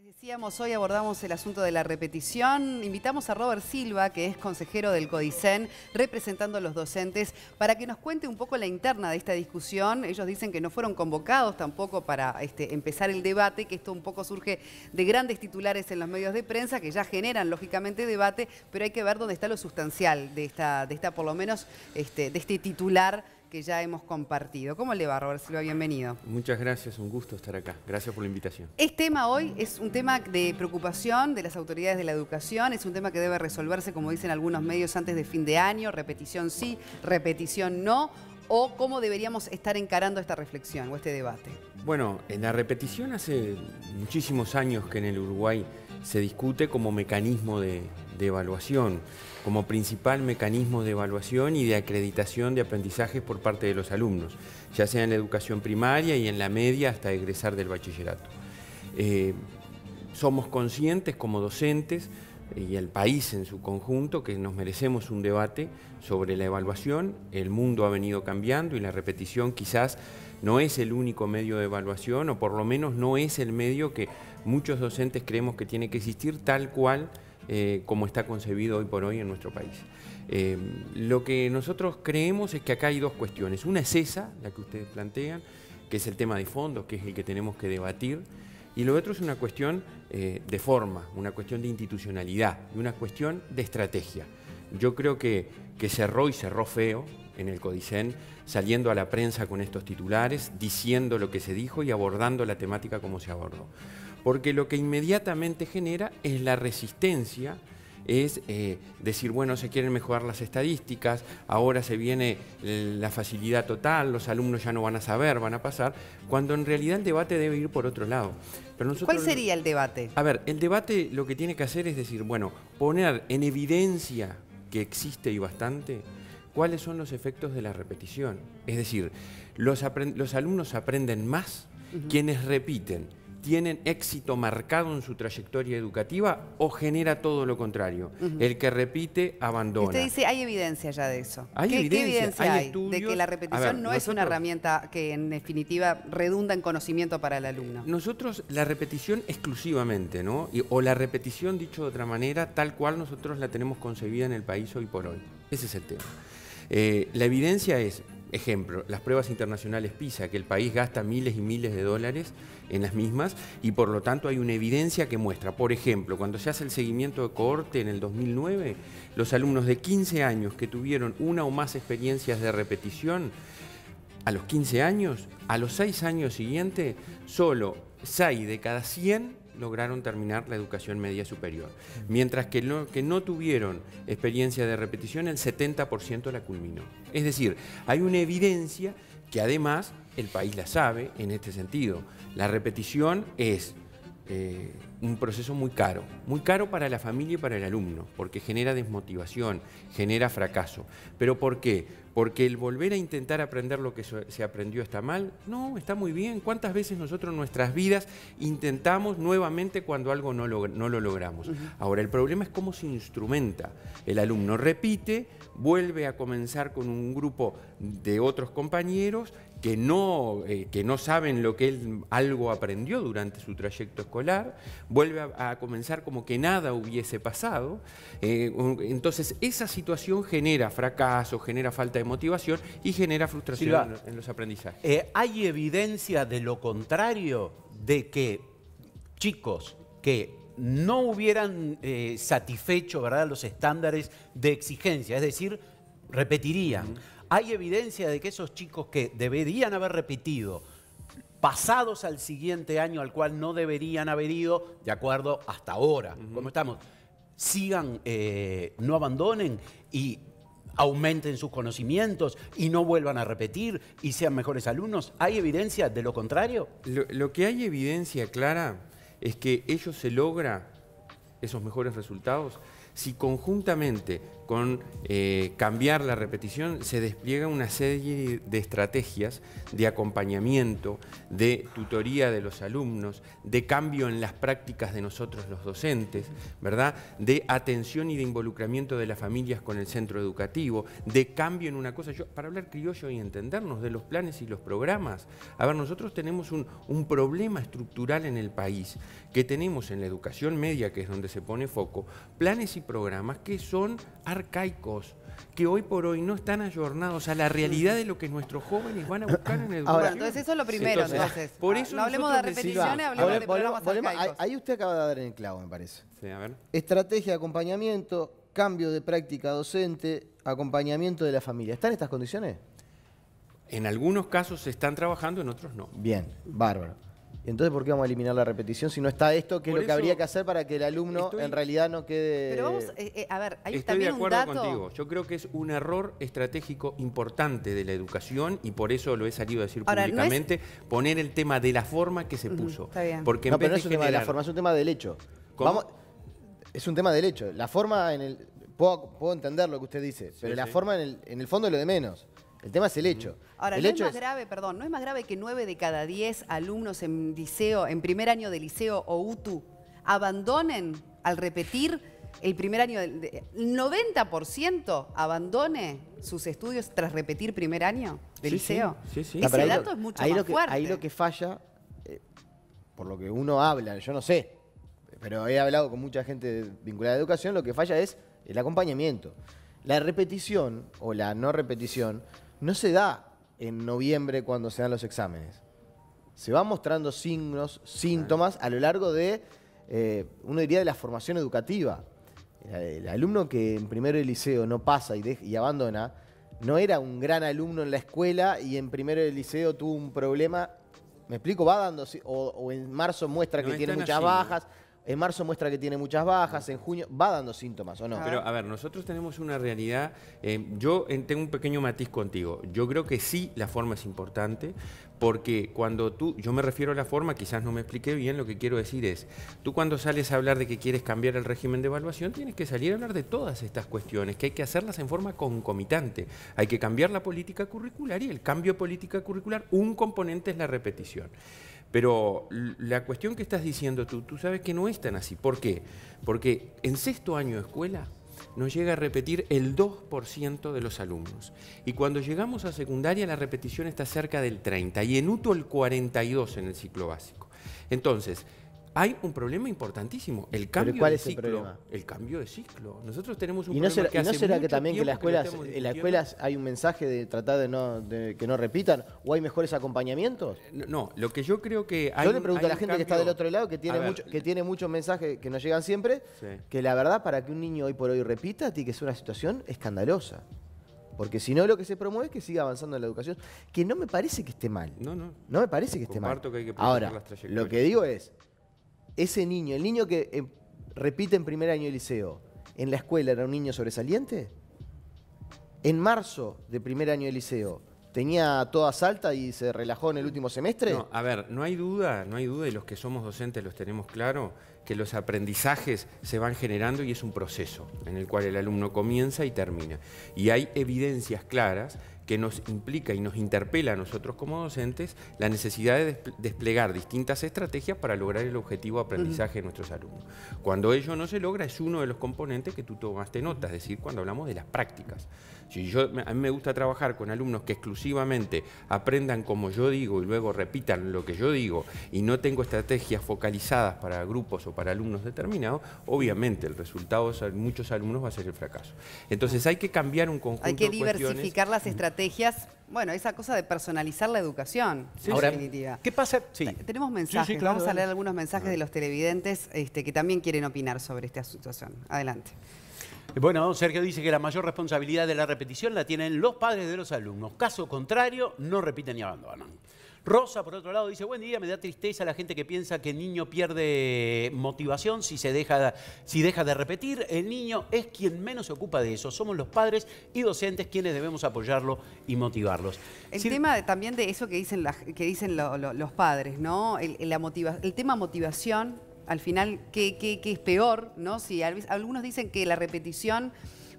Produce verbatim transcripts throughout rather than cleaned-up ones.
Decíamos, hoy abordamos el asunto de la repetición. Invitamos a Robert Silva, que es consejero del CODICEN, representando a los docentes, para que nos cuente un poco la interna de esta discusión. Ellos dicen que no fueron convocados tampoco para este, empezar el debate, que esto un poco surge de grandes titulares en los medios de prensa, que ya generan lógicamente debate, pero hay que ver dónde está lo sustancial de esta, de esta por lo menos, este, de este titular que ya hemos compartido. ¿Cómo le va, Robert Silva? Bienvenido. Muchas gracias, un gusto estar acá. Gracias por la invitación. Este tema hoy es un tema de preocupación de las autoridades de la educación, es un tema que debe resolverse, como dicen algunos medios, antes de fin de año, repetición sí, repetición no, o cómo deberíamos estar encarando esta reflexión o este debate. Bueno, en la repetición hace muchísimos años que en el Uruguay se discute como mecanismo de, de evaluación, como principal mecanismo de evaluación y de acreditación de aprendizajes por parte de los alumnos, ya sea en la educación primaria y en la media hasta egresar del bachillerato. Eh, somos conscientes como docentes y el país en su conjunto que nos merecemos un debate sobre la evaluación. El mundo ha venido cambiando y la repetición quizás no es el único medio de evaluación, o por lo menos no es el medio que muchos docentes creemos que tiene que existir tal cual eh, como está concebido hoy por hoy en nuestro país. Eh, lo que nosotros creemos es que acá hay dos cuestiones. Una es esa, la que ustedes plantean, que es el tema de fondo, que es el que tenemos que debatir. Y lo otro es una cuestión eh, de forma, una cuestión de institucionalidad y una cuestión de estrategia. Yo creo que, que cerró y cerró feo en el CODICEN, saliendo a la prensa con estos titulares, diciendo lo que se dijo y abordando la temática como se abordó. Porque lo que inmediatamente genera es la resistencia, es eh, decir, bueno, se quieren mejorar las estadísticas, ahora se viene la facilidad total, los alumnos ya no van a saber, van a pasar, cuando en realidad el debate debe ir por otro lado. Pero nosotros, ¿cuál sería el debate? A ver, el debate lo que tiene que hacer es decir, bueno, poner en evidencia que existe y bastante cuáles son los efectos de la repetición. Es decir, los, los alumnos aprenden más, uh-huh. Quienes repiten tienen éxito marcado en su trayectoria educativa o genera todo lo contrario. Uh-huh. El que repite abandona. Usted dice, hay evidencia ya de eso. ¿Hay ¿Qué evidencia? ¿Qué evidencia hay, hay estudios? De que la repetición ver, no nosotros, es una herramienta que en definitiva redunda en conocimiento para el alumno? Nosotros la repetición exclusivamente, ¿no? Y, o la repetición, dicho de otra manera, tal cual nosotros la tenemos concebida en el país hoy por hoy. Ese es el tema. Eh, la evidencia es, ejemplo, las pruebas internacionales PISA, que el país gasta miles y miles de dólares en las mismas y por lo tanto hay una evidencia que muestra, por ejemplo, cuando se hace el seguimiento de cohorte en el dos mil nueve, los alumnos de quince años que tuvieron una o más experiencias de repetición, a los quince años, a los seis años siguientes, solo seis de cada cien lograron terminar la educación media superior, mientras que, lo, que no tuvieron experiencia de repetición, el setenta por ciento la culminó. Es decir, hay una evidencia que además el país la sabe en este sentido. La repetición es eh, un proceso muy caro, muy caro para la familia y para el alumno, porque genera desmotivación, genera fracaso. ¿Pero por qué? Porque el volver a intentar aprender lo que se aprendió está mal. No, está muy bien. ¿Cuántas veces nosotros en nuestras vidas intentamos nuevamente cuando algo no lo, no lo logramos? Uh-huh. Ahora, el problema es cómo se instrumenta. El alumno repite, vuelve a comenzar con un grupo de otros compañeros que no, eh, que no saben lo que él algo aprendió durante su trayecto escolar, vuelve a, a comenzar como que nada hubiese pasado. Eh, entonces, esa situación genera fracaso, genera falta de motivación y genera frustración Silva, en, en los aprendizajes. Eh, ¿Hay evidencia de lo contrario, de que chicos que no hubieran eh, satisfecho, ¿verdad?, los estándares de exigencia, es decir, repetirían? Uh-huh. ¿Hay evidencia de que esos chicos que deberían haber repetido, pasados al siguiente año al cual no deberían haber ido, de acuerdo hasta ahora, uh-huh. como estamos, sigan, eh, no abandonen y aumenten sus conocimientos y no vuelvan a repetir y sean mejores alumnos? ¿Hay evidencia de lo contrario? Lo, lo que hay evidencia clara es que ellos se logra esos mejores resultados si conjuntamente con eh, cambiar la repetición, se despliega una serie de estrategias de acompañamiento, de tutoría de los alumnos, de cambio en las prácticas de nosotros los docentes, ¿verdad? De atención y de involucramiento de las familias con el centro educativo, de cambio en una cosa, yo, para hablar criollo y entendernos de los planes y los programas. A ver, nosotros tenemos un, un problema estructural en el país, que tenemos en la educación media, que es donde se pone foco, planes y programas que son arcaicos, que hoy por hoy no están ayornados a la realidad de lo que nuestros jóvenes van a buscar en la educación. Ahora, entonces eso es lo primero, entonces, entonces. Por eso no hablemos de repeticiones, hablemos de programas volvemos, arcaicos. ahí usted acaba de dar en el clavo, me parece. Sí, a ver. Estrategia de acompañamiento, cambio de práctica docente, acompañamiento de la familia. ¿Están en estas condiciones? En algunos casos se están trabajando, en otros no. Bien, bárbaro. Entonces, ¿por qué vamos a eliminar la repetición si no está esto, que es Por lo que eso habría que hacer para que el alumno estoy- en realidad no quede... Pero vamos, eh, eh, a ver, hay Estoy de también un acuerdo dato. contigo. Yo creo que es un error estratégico importante de la educación y por eso lo he salido a decir Ahora, no es- públicamente, poner el tema de la forma que se puso. está bien. Porque en No, pero no vez es un de tema de la generar- forma, es un tema del hecho. ¿Cómo? Vamos, es un tema del hecho. La forma en el... Puedo, puedo entender lo que usted dice, pero la sí. forma en el, en el fondo es lo de menos. El tema es el hecho. Ahora, el no hecho es más grave, perdón, no es más grave que nueve de cada diez alumnos en liceo, en primer año de liceo o U T U, abandonen al repetir el primer año del de- el noventa por ciento abandone sus estudios tras repetir primer año de Sí, sí, liceo. sí, sí. No, Ese pero ahí dato lo- es mucho ahí más lo que, fuerte. Ahí lo que falla, eh, por lo que uno habla, yo no sé, pero he hablado con mucha gente vinculada a la educación, lo que falla es el acompañamiento. La repetición o la no repetición no se da en noviembre cuando se dan los exámenes. Se van mostrando signos, síntomas a lo largo de, eh, uno diría, de la formación educativa. El, el alumno que en primero de liceo no pasa y, de- y abandona, no era un gran alumno en la escuela y en primero de liceo tuvo un problema. ¿Me explico? Va dando, si- o, o en marzo muestra No que es tiene tan muchas así, bajas, en marzo muestra que tiene muchas bajas, en junio va dando síntomas, ¿o no? Pero a ver, nosotros tenemos una realidad, eh, yo eh, tengo un pequeño matiz contigo, yo creo que sí la forma es importante, porque cuando tú, yo me refiero a la forma, quizás no me expliqué bien, lo que quiero decir es, tú cuando sales a hablar de que quieres cambiar el régimen de evaluación, tienes que salir a hablar de todas estas cuestiones, que hay que hacerlas en forma concomitante, hay que cambiar la política curricular y el cambio de política curricular, un componente es la repetición. Pero la cuestión que estás diciendo tú, tú sabes que no es tan así. ¿Por qué? Porque en sexto año de escuela nos llega a repetir el dos por ciento de los alumnos. Y cuando llegamos a secundaria la repetición está cerca del treinta por ciento y en U T U el cuarenta y dos por ciento en el ciclo básico. Entonces, hay un problema importantísimo, el cambio ¿cuál de es el ciclo. problema? El cambio de ciclo. Nosotros tenemos un ¿Y no problema será, que y no hace será que mucho también que en las tiempo lo escuelas, estamos en las discutiendo? escuelas hay un mensaje de tratar de, no, de que no repitan o hay mejores acompañamientos? No, no, lo que yo creo que hay Yo le un- pregunto hay a la un gente que está cambio- del otro lado, que tiene, A ver, mucho, que tiene muchos mensajes que nos llegan siempre, Sí. que la verdad para que un niño hoy por hoy repita tiene que ser una situación escandalosa. Porque si no lo que se promueve es que siga avanzando en la educación, que no me parece que esté mal. No, no. No me parece que esté mal. Comparto que hay que proteger Ahora, las trayectorias. lo que digo es, ese niño, el niño que eh, repite en primer año de liceo, ¿en la escuela era un niño sobresaliente? ¿En marzo de primer año de liceo tenía todas altas y se relajó en el último semestre? No, a ver, no hay duda, no hay duda, y los que somos docentes los tenemos claro, que los aprendizajes se van generando y es un proceso en el cual el alumno comienza y termina. Y hay evidencias claras que nos implica y nos interpela a nosotros como docentes la necesidad de desple- desplegar distintas estrategias para lograr el objetivo de aprendizaje de nuestros alumnos. Cuando ello no se logra es uno de los componentes que tú tomaste nota, es decir, cuando hablamos de las prácticas. Si yo, a mí me gusta trabajar con alumnos que exclusivamente aprendan como yo digo y luego repitan lo que yo digo y no tengo estrategias focalizadas para grupos o para alumnos determinados, obviamente el resultado de muchos alumnos va a ser el fracaso. Entonces hay que cambiar un conjunto Hay que de cuestiones. diversificar las estrategias. Bueno, esa cosa de personalizar la educación, en Ahora, definitiva. ¿qué pasa? Sí. Tenemos mensajes, Sí, sí, claro, vamos a dale. leer algunos mensajes de los televidentes este, que también quieren opinar sobre esta situación. Adelante. Bueno, Sergio dice que la mayor responsabilidad de la repetición la tienen los padres de los alumnos. Caso contrario, no repiten y abandonan. Rosa, por otro lado, dice, buen día, me da tristeza la gente que piensa que el niño pierde motivación si, se deja, si deja de repetir. El niño es quien menos se ocupa de eso. Somos los padres y docentes quienes debemos apoyarlo y motivarlos. El Si- tema de- también de eso que dicen, la- que dicen lo- lo- los padres, ¿no? El, el la motiva- el tema motivación, al final, ¿qué, qué- qué es peor, ¿no? Si al- algunos dicen que la repetición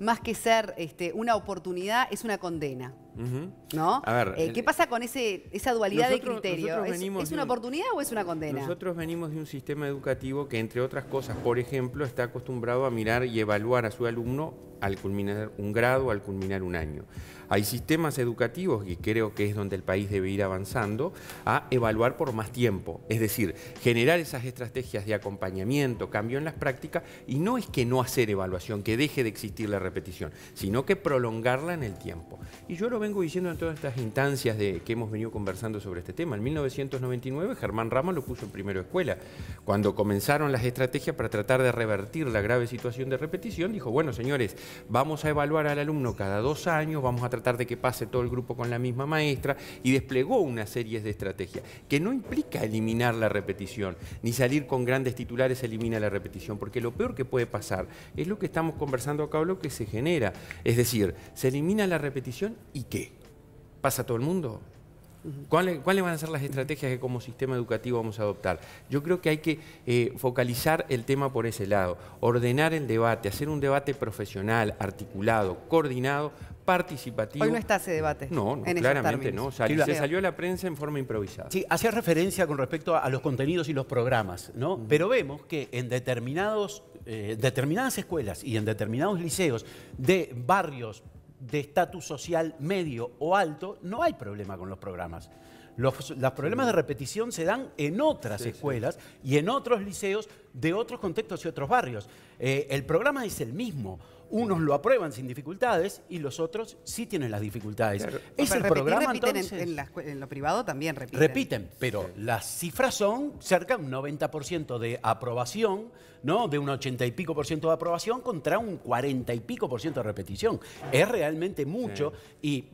más que ser este, una oportunidad, es una condena. Uh-huh. ¿No? A ver, eh, el, ¿Qué pasa con ese, esa dualidad nosotros, de criterio? ¿Es, ¿Es una un, oportunidad o es una condena? Nosotros venimos de un sistema educativo que, entre otras cosas, por ejemplo, está acostumbrado a mirar y evaluar a su alumno al culminar un grado, al culminar un año. Hay sistemas educativos, y creo que es donde el país debe ir avanzando, a evaluar por más tiempo. Es decir, generar esas estrategias de acompañamiento, cambio en las prácticas, y no es que no hacer evaluación, que deje de existir la repetición, sino que prolongarla en el tiempo. Y yo lo vengo diciendo en todas estas instancias de, que hemos venido conversando sobre este tema. En mil novecientos noventa y nueve, Germán Ramos lo puso en primero de escuela. Cuando comenzaron las estrategias para tratar de revertir la grave situación de repetición, dijo, bueno, señores, vamos a evaluar al alumno cada dos años, vamos a tratar de que pase todo el grupo con la misma maestra, y desplegó una serie de estrategias que no implica eliminar la repetición, ni salir con grandes titulares elimina la repetición, porque lo peor que puede pasar es lo que estamos conversando acá, lo que se genera. Es decir, se elimina la repetición y ¿qué? ¿Pasa a todo el mundo? ¿Cuáles, ¿Cuáles van a ser las estrategias que como sistema educativo vamos a adoptar? Yo creo que hay que eh, focalizar el tema por ese lado, ordenar el debate, hacer un debate profesional, articulado, coordinado, participativo. Hoy no está ese debate. No, no en claramente no. Sal, Sí, se salió a la prensa en forma improvisada. Sí, hacía referencia con respecto a los contenidos y los programas, ¿no? Uh-huh. Pero vemos que en determinados, eh, determinadas escuelas y en determinados liceos de barrios de estatus social medio o alto, no hay problema con los programas. Los, los problemas de repetición se dan en otras sí, escuelas sí. y en otros liceos de otros contextos y otros barrios. Eh, el programa es el mismo. Unos lo aprueban sin dificultades y los otros sí tienen las dificultades. Claro. Es pero el repetir, programa, repiten entonces, en, en, la, en lo privado también repiten. Repiten, pero sí. las cifras son cerca de un noventa por ciento de aprobación, ¿no? De un ochenta y pico por ciento de aprobación contra un cuarenta y pico por ciento de repetición. Es realmente mucho sí. y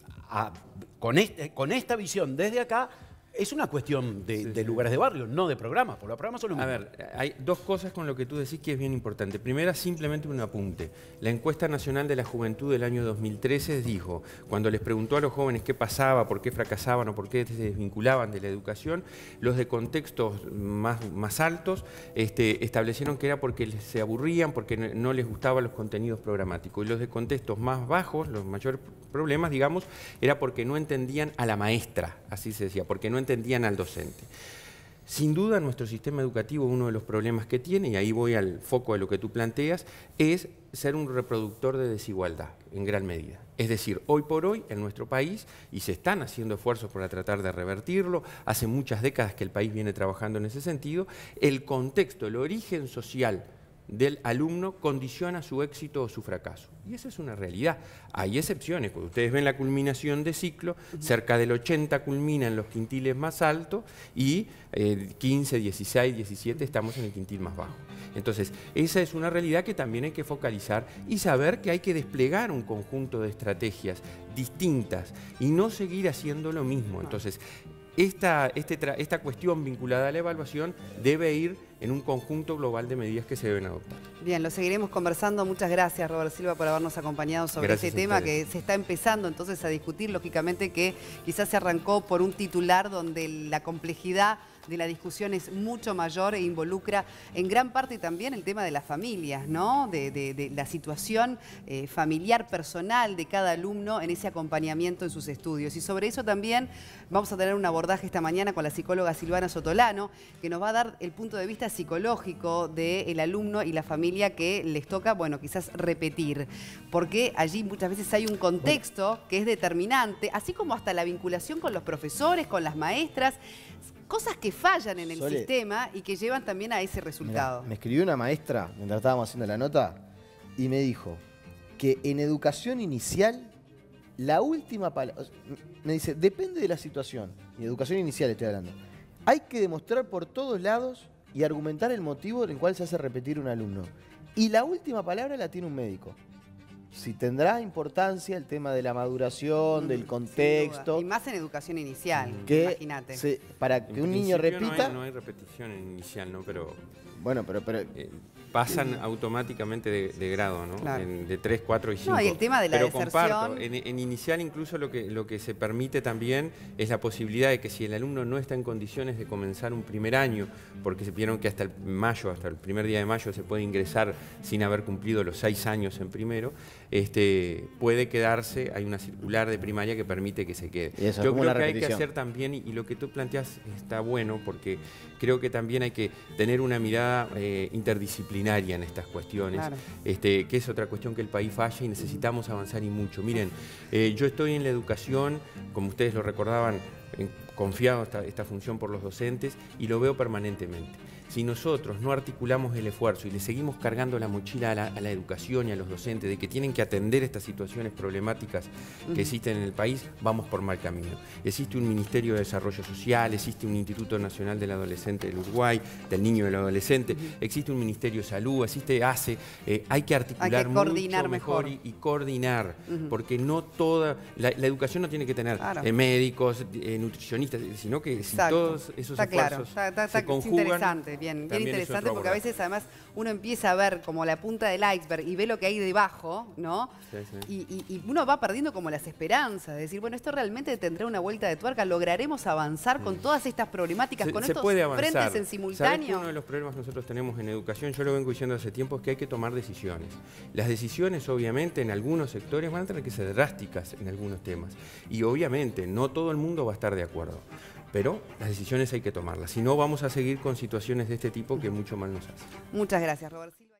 a, con, este, con esta visión desde acá, es una cuestión de, sí, de lugares de barrio, no de programas, porque los programas son lo mismo. A ver, hay dos cosas con lo que tú decís que es bien importante. Primera, simplemente un apunte. La encuesta nacional de la juventud del año dos mil trece dijo, cuando les preguntó a los jóvenes qué pasaba, por qué fracasaban o por qué se desvinculaban de la educación, los de contextos más, más altos este, establecieron que era porque se aburrían, porque no les gustaban los contenidos programáticos. Y los de contextos más bajos, los mayores problemas, digamos, era porque no entendían a la maestra, así se decía, porque no entendían al docente. Sin duda, nuestro sistema educativo, uno de los problemas que tiene, y ahí voy al foco de lo que tú planteas, es ser un reproductor de desigualdad, en gran medida. Es decir, hoy por hoy, en nuestro país, y se están haciendo esfuerzos para tratar de revertirlo, hace muchas décadas que el país viene trabajando en ese sentido, el contexto, el origen social del alumno condiciona su éxito o su fracaso. Y esa es una realidad. Hay excepciones. Cuando ustedes ven la culminación de ciclo, cerca del ochenta culmina en los quintiles más altos y eh, quince, dieciséis, diecisiete estamos en el quintil más bajo. Entonces, esa es una realidad que también hay que focalizar y saber que hay que desplegar un conjunto de estrategias distintas y no seguir haciendo lo mismo. Entonces, Esta, este esta cuestión vinculada a la evaluación debe ir en un conjunto global de medidas que se deben adoptar. Bien, lo seguiremos conversando. Muchas gracias, Robert Silva, por habernos acompañado sobre gracias este tema que se está empezando entonces a discutir. Lógicamente que quizás se arrancó por un titular donde la complejidad de la discusión es mucho mayor e involucra en gran parte también el tema de las familias, ¿no? De, de, de la situación eh, familiar, personal de cada alumno en ese acompañamiento en sus estudios. Y sobre eso también vamos a tener un abordaje esta mañana con la psicóloga Silvana Sotolano, que nos va a dar el punto de vista psicológico del alumno y la familia que les toca, bueno, quizás repetir. Porque allí muchas veces hay un contexto que es determinante, así como hasta la vinculación con los profesores, con las maestras, cosas que fallan en el Sole, sistema y que llevan también a ese resultado. Mirá, me escribió una maestra mientras estábamos haciendo la nota y me dijo que en educación inicial, la última palabra, me dice, depende de la situación, y educación inicial estoy hablando, hay que demostrar por todos lados y argumentar el motivo en el cual se hace repetir un alumno. Y la última palabra la tiene un médico. si tendrá importancia el tema de la maduración, Mm, del sin contexto. duda. Y más en educación inicial, que imagínate. se- para que En un niño principio repita. No hay, no hay repetición inicial, ¿no? Pero Bueno, pero, pero eh, pasan automáticamente de, de grado, ¿no? Claro. En- de tres, cuatro y cinco. No, y el tema de la Pero deserción. comparto, en, en inicial incluso lo que, lo que se permite también es la posibilidad de que si el alumno no está en condiciones de comenzar un primer año, porque se vieron que hasta el mayo, hasta el primer día de mayo se puede ingresar sin haber cumplido los seis años en primero, este, puede quedarse, hay una circular de primaria que permite que se quede. Y eso es Yo como creo una que hay que repetición. hacer también, y, y lo que tú planteas está bueno, porque creo que también hay que tener una mirada eh, interdisciplinaria en estas cuestiones, Claro. este, que es otra cuestión que el país falla y necesitamos avanzar y mucho. Miren, eh, yo estoy en la educación, como ustedes lo recordaban, en- confiado esta, esta función por los docentes y lo veo permanentemente. Si nosotros no articulamos el esfuerzo y le seguimos cargando la mochila a la, a la educación y a los docentes de que tienen que atender estas situaciones problemáticas que existen en el país, vamos por mal camino. Existe un Ministerio de Desarrollo Social, existe un Instituto Nacional del Adolescente del Uruguay, del Niño y del Adolescente, existe un Ministerio de Salud, existe A C E, eh, hay que articular Hay que coordinar mucho mejor, mejor. Y, y coordinar, porque no toda, la, la educación no tiene que tener Claro. eh, médicos, eh, nutricionistas, sino que si Exacto. todos esos Está claro, esfuerzos está, está- está- se es conjugan, interesante, bien, bien también es interesante, otro porque a abordaje. veces además uno empieza a ver como la punta del iceberg y ve lo que hay debajo, ¿no? Sí, sí. Y, y- y uno va perdiendo como las esperanzas, de decir, bueno, esto realmente tendrá una vuelta de tuerca, lograremos avanzar con todas estas problemáticas, Se, con se estos puede avanzar. frentes en ¿Sabés que simultáneo. uno de los problemas que nosotros tenemos en educación, yo lo vengo diciendo hace tiempo, es que hay que tomar decisiones. Las decisiones, obviamente, en algunos sectores van a tener que ser drásticas en algunos temas. Y obviamente, no todo el mundo va a estar de acuerdo. Pero las decisiones hay que tomarlas. Si no, vamos a seguir con situaciones de este tipo que mucho mal nos hacen. Muchas gracias, Robert Silva.